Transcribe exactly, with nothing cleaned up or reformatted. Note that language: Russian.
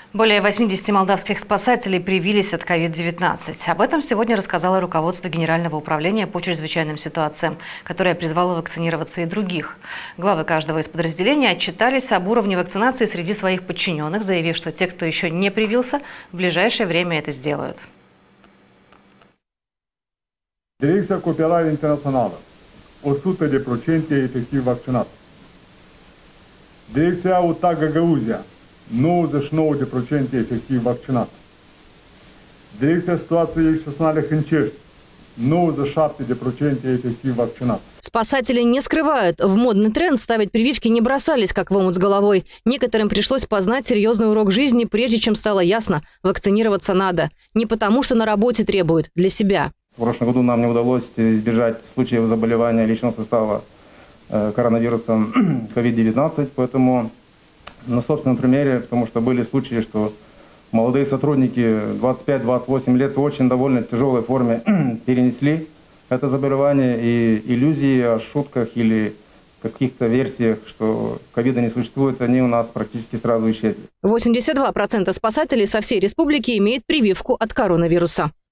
Более восьмидесяти молдавских спасателей привились от ковид девятнадцать. Об этом сегодня рассказало руководство Генерального управления по чрезвычайным ситуациям, которое призвало вакцинироваться и других. Главы каждого из подразделений отчитались об уровне вакцинации среди своих подчиненных, заявив, что те, кто еще не привился, в ближайшее время это сделают. Direcția Cooperare Internațională, o sută la sută efectiv vaccinat. Direcția U T A Găgăuzia, nouăzeci și nouă la sută efectiv vaccinat. Direcția Situației Excepționale Hâncești, nouăzeci și șapte la sută efectiv vaccinat. Спасатели не скрывают, в модный тренд ставить прививки не бросались, как в омут с головой. Некоторым пришлось познать серьезный урок жизни, прежде чем стало ясно – вакцинироваться надо. Не потому, что на работе требуют, для себя. В прошлом году нам не удалось избежать случаев заболевания личного состава коронавирусом ковид девятнадцать, поэтому на собственном примере, потому что были случаи, что молодые сотрудники двадцать пять — двадцать восемь лет в очень довольно тяжелой форме перенесли это заболевание, и иллюзии о шутках или каких-то версиях, что ковида не существует, они у нас практически сразу исчезли. восемьдесят два процента спасателей со всей республики имеют прививку от коронавируса.